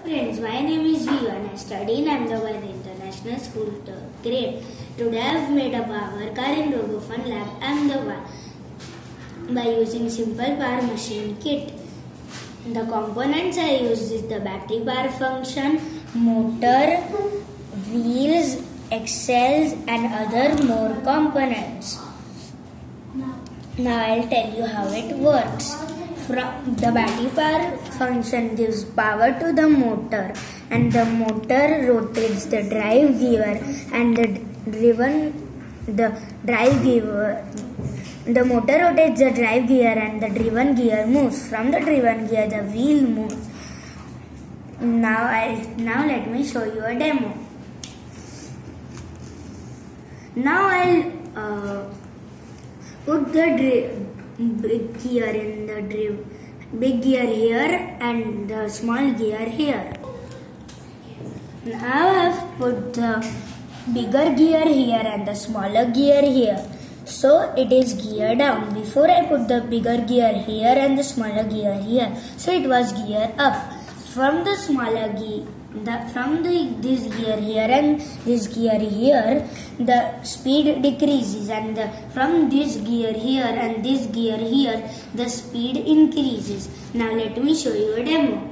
Friends, my name is Viva and I study in Ahmedabad International School 3rd grade. Today I have made a power car in RoboFun Lab Ahmedabad by using simple power machine kit. The components I used is the battery power function, motor, wheels, axles and other more components. Now I'll tell you how it works. From the battery power function gives power to the motor, and the motor rotates the drive gear, and the motor rotates the drive gear, and the driven gear moves. From the driven gear, the wheel moves. Now let me show you a demo. Now I'll put the big gear in the big gear here and the small gear here. Now I have put the bigger gear here and the smaller gear here. So it is gear down. Before I put the bigger gear here and the smaller gear here. So it was gear up. From the smaller gear, this gear here and this gear here, the speed decreases, and from this gear here and this gear here, the speed increases. Now let me show you a demo.